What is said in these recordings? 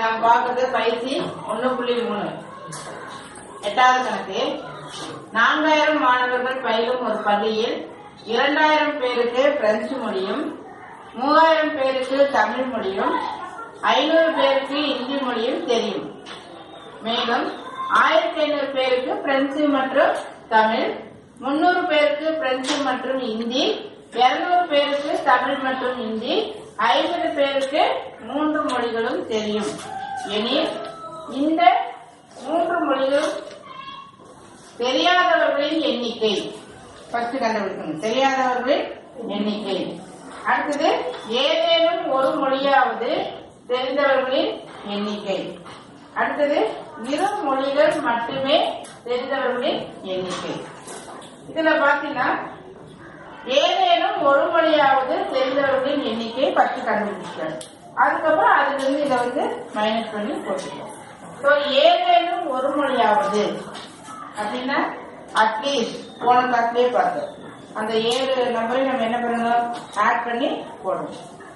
நாம் பார்க்கறது பயிற்சி 1.3 எட்டாவது கணக்கு. 4000 மாணவர்கள் பயிலும் ஒரு பள்ளியில் 2000 பேருக்கு பிரெஞ்சு மொழியும் 3000 பேருக்கு தமிழ் மொழியும் 500 பேருக்கு இந்தி மொழியும் தெரியும். மேலும் 1500 பேருக்கு பிரெஞ்சு மற்றும் தமிழ், 300 பேருக்கு பிரெஞ்சு மற்றும் இந்தி, 200 பேருக்கு தமிழ் மற்றும் இந்தி, 50 பேருக்கு 3 மொழிகளும் தெரியும் எனில் இந்த 3 மொழிகளும் தெரியாதவர்களின் எண்ணிக்கை ஃபர்ஸ்ட் கண்டுபிடிக்கணும். தெரியாதவர்களின் எண்ணிக்கை. அடுத்தது ஏதேனும் ஒரு மொழியாவது தெரிந்தவர்களின் எண்ணிக்கை. அடுத்தது இரு மொழிகள் மட்டுமே தெரிந்தவர்களின் எண்ணிக்கை. இதுல பாத்தீங்கன்னா ஏதேனும் ஒரு மொழியாவது தெரிந்தவர்களின் எண்ணிக்கை ஃபர்ஸ்ட் கண்டுபிடிச்சாரு. அதுக்கப்புறம் அதுல இருந்து இதை வந்து மைனஸ் பண்ணி போட்டுருக்கோம். ஸோ ஏதேனும் ஒரு மொழியாவது அப்படின்னா அட்லீஸ்ட் போன கிளாஸ்லயே பார்த்தோம். அந்த 7 நம்பரை நம்ம என்ன பண்ணணும், ஆட் பண்ணி போடணும்.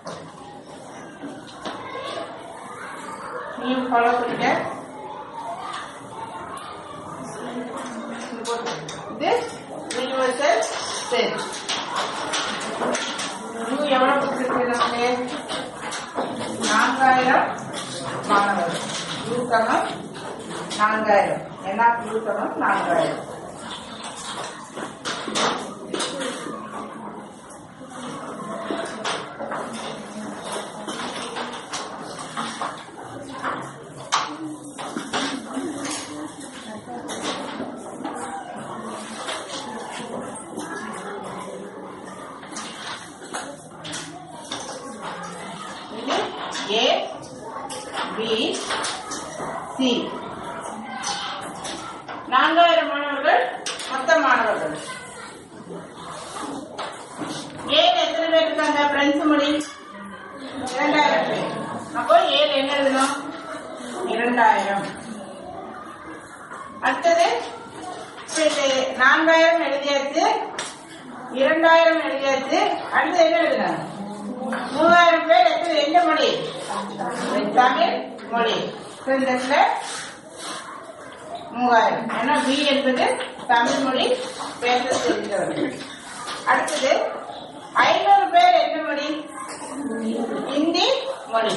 நீ ஃபாலோ பண்ணிக்க. இது யூனிவர்சல் செட். எவ்வளவு கொடுத்துருக்கு நமக்கு? 4000 மாணவர்கள். சமம் 4000. என்ன சமம் 4000. A, B, C. 4000 மாணவர்கள் மொத்த மாணவர்கள். ஏன் எத்தனை பேர் இருக்காங்க? பிரெஞ்சு மொழி 2000 பேர். அப்போ ஏழு என்ன எழுதணும்? 2000. அடுத்தது 4000 எழுதியாச்சு, 2000 எழுதியாச்சு. அடுத்து என்ன எழுதணும்? 3000 பேர் எந்த மொழி? தமிழ் மொழி. இந்த 3000. ஏன்னா பி என்பது தமிழ் மொழி பேச தெரிந்தவர்கள். அடுத்தது 500 பேர் எந்த மொழி? இந்தி மொழி.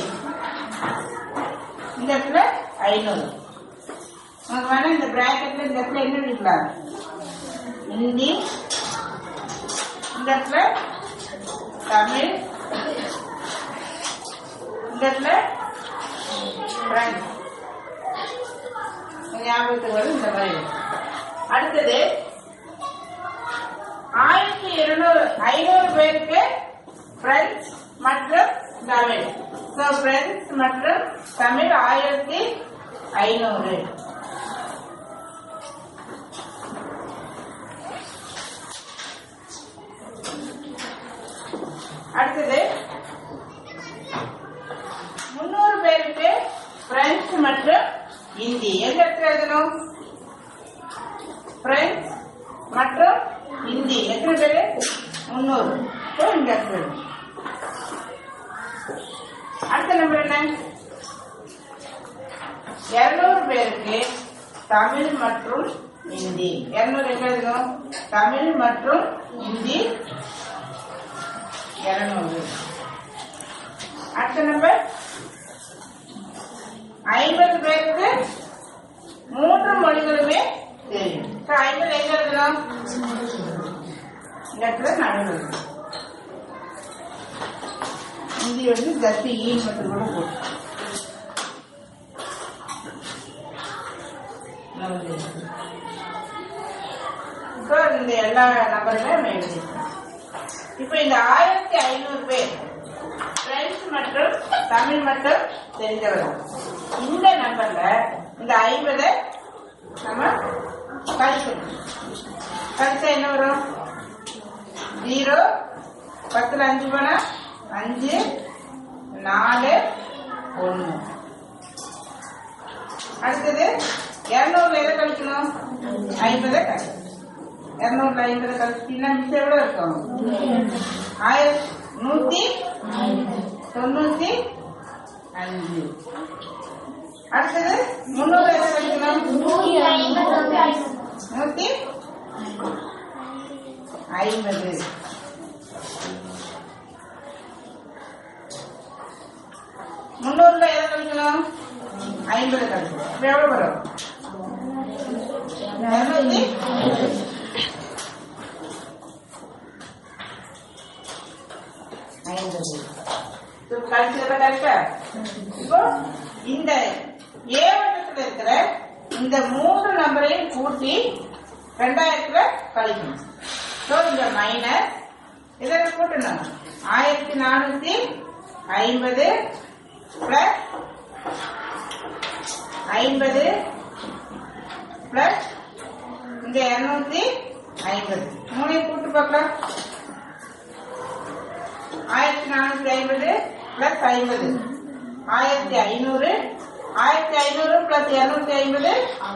இந்த இடத்துல 500. உங்களுக்கு வேணா இந்த பிராக்கெட்ல இந்த இடத்துல என்ன எழுதிக்கலாம்? இந்தி. இந்த இடத்துல தமிழ். இந்த இடத்துல பிரெஞ்சு. ஞாபகத்துக்கு வரும் இந்த மாதிரி. அடுத்தது 500 பேருக்கு பிரெஞ்சு மற்றும் தமிழ். பிரெஞ்சு மற்றும் தமிழ் 1500. அடுத்தது 300 பேருக்கு பிரெஞ்சு மற்றும் இந்தி. எந்த இடத்துல எழுதணும்? பிரெஞ்சு மற்றும் இந்தி. எத்தனை பேரு? 300. இந்த இடத்துல. அடுத்த நம்பர் என்ன? 200 பேருக்கு தமிழ் மற்றும் இந்தி. 200 எங்க எழுதணும்? தமிழ் மற்றும் இந்தி 200. அடுத்த நம்பர் 50 பேருக்கு 3 மொழிகளுமே தெரியும். 50 எங்க எழுதணும்? இந்த இடத்துல நடுவில். இந்தி வந்து ஜஸ்ட் ஈ மட்டும் கூட போட்டு இந்த எல்லா நம்பருமே நம்ம எழுதிருக்கோம். இப்ப இந்த 1500 பேர் பிரெஞ்சு மற்றும் தமிழ் மட்டும் தெரிஞ்சவர்கள். இந்த நம்பர்ல இந்த 50 நம்ம கழிக்கணும். கழிச்சா என்ன வரும்? 0. 10ல் 5 போனா 5, 4, 1. அடுத்தது 200ல எதை கழிக்கணும்? 50 கழிக்கணும். 200ல 50 கழிச்சிட்டீங்கன்னா மிச்சம் எவ்வளவு இருக்கும்? 1195. அடுத்தது 300 எதை கழிக்கணும்? 150. 300ல எதை கழிக்கணும்? 50 கழிக்கணும். இப்ப எவ்வளவு வரும்? 250. கழிச்சதுல கரெக்டா? இப்போ இந்த ஏ வட்டத்தில் இருக்கிற இந்த 3 நம்பரையும் கூட்டி 2000ல கழிக்கணும். சோ இந்த மைனஸ் இதற்கு கூட்டணும் 1450 பிளஸ் 50 பிளஸ் இங்க 250 மூணையும் கூட்டு பார்க்கலாம். 1450 பிளஸ் 50 1500 1500 பிளஸ் 250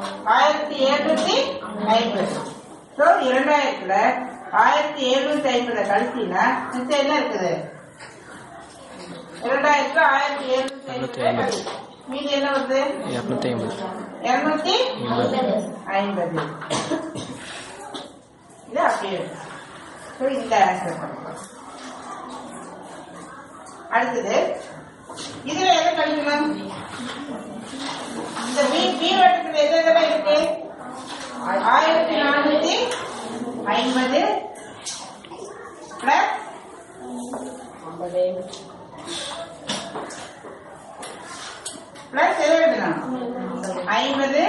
1750. சோ 2000ல 1750 கழிச்சீங்கன்னா மிச்சம் என்ன இருக்குது? 2000ல 1750 மீதி என்ன வருது? 250. இது அப்படியே இந்த ஆன்சர் பண்ணலாம். அடுத்தது இதுல எதை கழிக்கணும்? இந்த பி வட்டத்தில் எது எதெல்லாம் இருக்கு? 1450 பிளஸ் 50 பிளஸ் எதை எழுதணும்? 50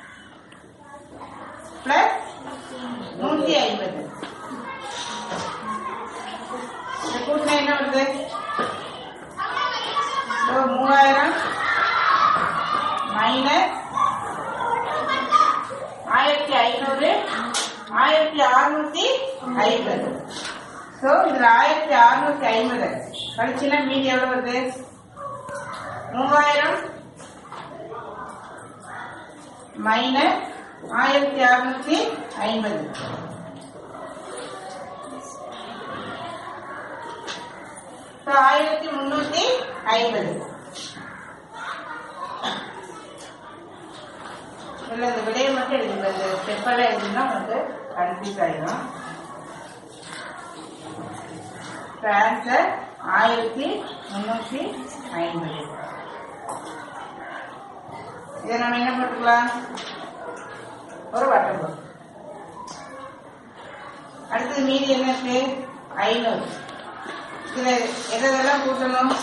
பிளஸ் 150. கூட்டினா என்ன வருது? 3000 மைனஸ் 1500 1650. சோ இதுல 1650 கழிச்சுனா மீதி எவ்வளவு வருது? 3000 மைனஸ் 1650. So 1350. இல்ல இந்த விடையை மட்டும் எழுதுங்க. ஸ்டெப்பெல்லாம் எழுதுனா உங்களுக்கு கன்ஃபியூஸ் ஆயிடும். ஆன்சர் 1350. இதை நம்ம என்ன போட்டுக்கலாம்? ஒரு வட்டம் போட்டு. அடுத்தது மீதி என்ன இருக்கு? 500. இதுல எதெல்லாம் கூட்டணும்?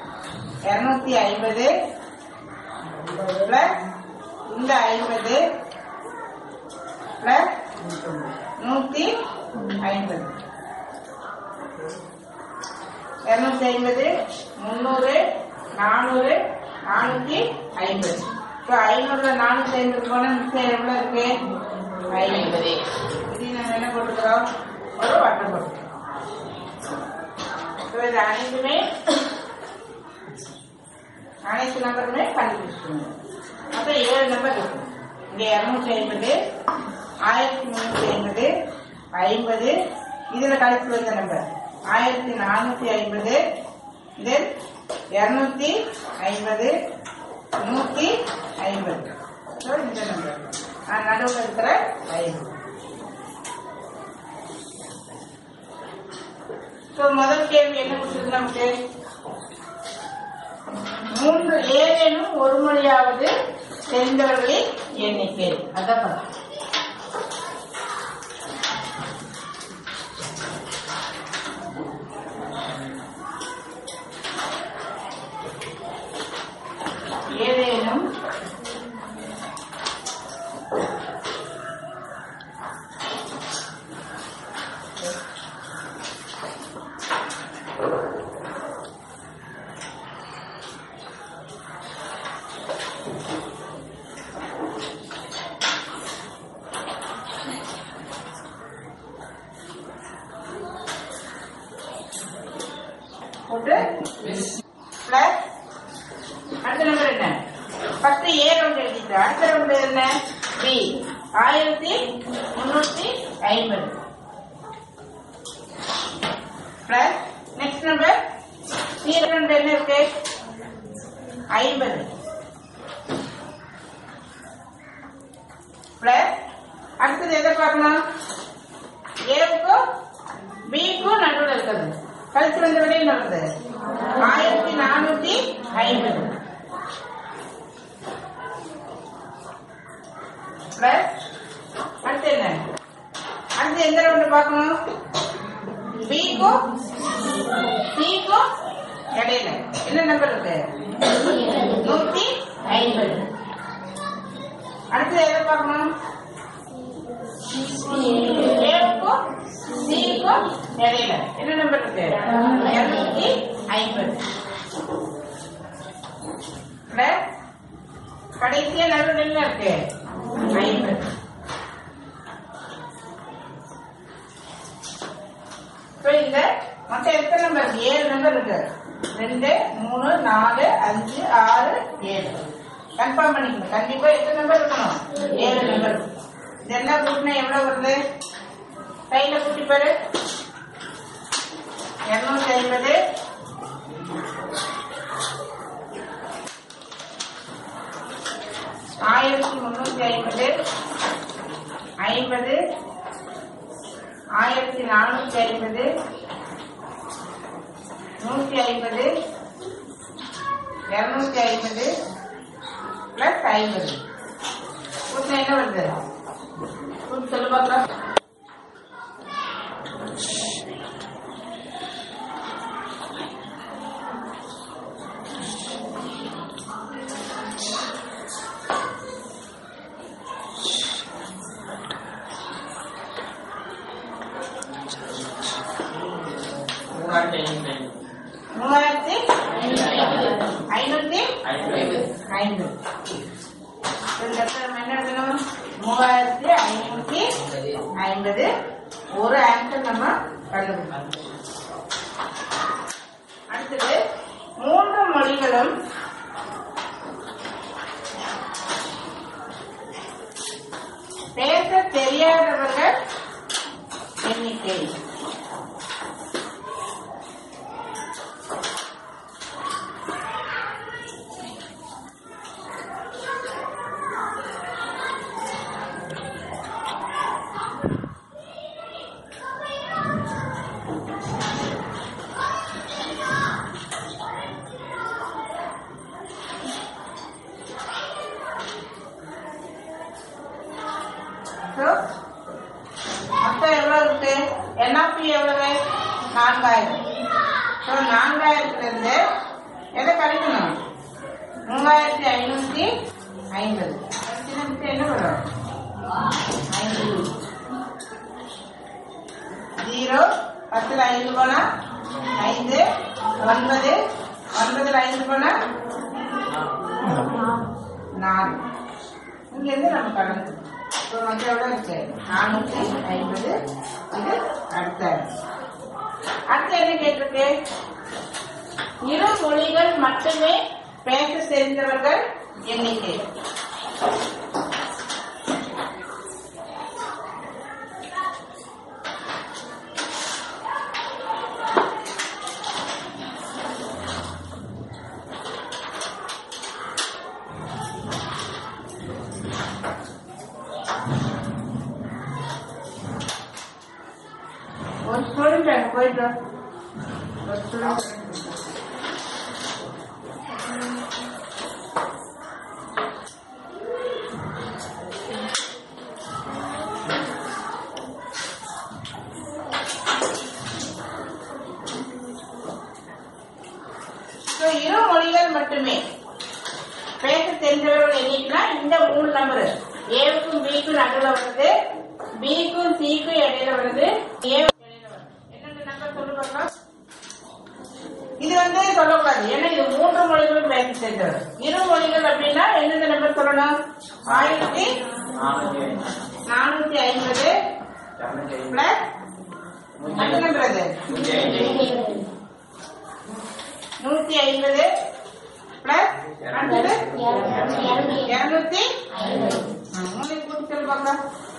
250 பிளஸ் இந்த 50 பிளஸ் 150. 250 300 400 450. இப்போ 500ல 450 போனா மிச்சம் எவ்வளவு இருக்கு? 50. இது நம்ம என்ன போட்டுக்கிறோம்? ஒரு வட்டம் போட்டுக்கிறோம். இது அனைத்து நம்பருமே கண்டுபிடிச்சிக்கணும். அப்ப 7 நம்பர் இருக்கு. இங்க 250 1350 50 இதுல கழிச்சு வந்த நம்பர் 1450 தென் 250 150. இந்த நம்பர் நடுவில் இருக்கிற 5. முதல் கேள்வி என்ன கொடுத்துருக்கு நமக்கு? 3 ஏதேனும் ஒரு மொழியாவது தெரிந்தவர்களின் எண்ணிக்கை. அதான் ஏதேனும் பிளஸ் அடுத்த நம்பர் என்ன? ஃபர்ஸ்ட் ஏ ரவுண்ட் எழுதிட்டு அடுத்த ரவுண்ட் என்ன? B 1350 plus next number C round என்ன இருக்கு? 50 பார்க்கணும்? ஏவுக்கும் பிக்கும் நடுவில் இருக்கிறது. கழிச்சு வந்த விட என்ன வருது? 1450 பிளஸ் அடுத்து என்ன? அடுத்து எந்த ரவுண்ட் பார்க்கணும்? பிக்கும் சிக்கும் இடையில என்ன நம்பர் இருக்கு? 150. அடுத்து எதை பார்க்கணும்? ஏவுக்கும் சிக்கும் இடையில என்ன நம்பர் இருக்கு? 250 பிளஸ் கடைசியா நடுவில் என்ன இருக்கு? 50. இந்த மொத்தம் எத்தனை நம்பர்? 7 நம்பர் இருக்கு. 2 3 4 5 6 7. கன்ஃபார்ம் பண்ணிக்கணும். கண்டிப்பா எத்தனை நம்பர் இருக்கணும்? 7 நம்பர். இதெல்லாம் கூட்டினா எவ்வளவு வருது? கையில கூட்டி பாரு. 250 1350 50 1450 150 250 பிளஸ் 50. கூட்டினா என்ன வருது? கூட்டி சொல்லு பார்க்கலாம். ஒரு ஆன்சர் நம்ம கண்டுபிடிக்கணும். அடுத்தது 3 மொழிகளும் பேச தெரியாதவர்கள் எண்ணிக்கை. மொத்தம் எவ்வளவு இருக்கு? என்ஆர்பி எவ்வளவு? 4000. 4000 இருந்து எதை கழிக்கணும்? 3550. என்ன வரும்? 0 10ல் 5 போனா 5 9 9ல் 5 போனா 4. இங்க இருந்து நம்ம கணக்கு மொத்தம் எவ்வளவு இருக்கு? 450. இது அடுத்த என்ன கேட்டிருக்கு? 2 மொழிகள் மட்டுமே பேச தெரிந்தவர்கள் எண்ணிக்கை. ஒரு ஸ்டூடெண்ட் போயிட்டோம். ஒரு ஸ்டூடெண்ட் இரு மொழிகள் மட்டுமே பேச தெரிந்தவர்கள் எண்ணிக்கைனா இந்த 3 நம்பர் ஏவுக்கும் பிக்கும் நடுவில் வருது, பிக்கும் சிக்கும் இடையில வருது, ஏ என்னென்ன நம்பர் சொல்லு பார்க்கலாம். இது சொல்லக்கூடாது, ஏன்னா இது 3 மொழிகளும் பேச தெரிந்தவர். இரு மொழிகள் அப்படின்னா எந்தெந்த நம்பர் சொல்லணும்? 1450 பிளஸ் அடுத்த நம்பர் அது 150 பிளஸ் அடுத்தது 200. மூணு கூட்டி சொல்லு பார்க்கலாம்.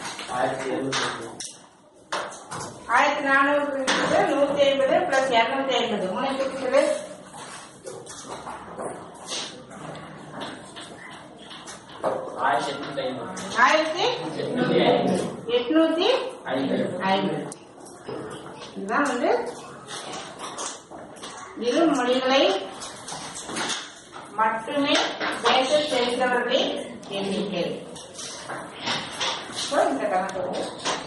1450 150 பிளஸ் 250 மூணு கூட்டி சொல்லு. 1000. 1850. இதுதான் வந்து இரு மொழிகளை மட்டுமே பேச தெரிந்தவர்களின் எண்ணிக்கை. இந்த கணக்கு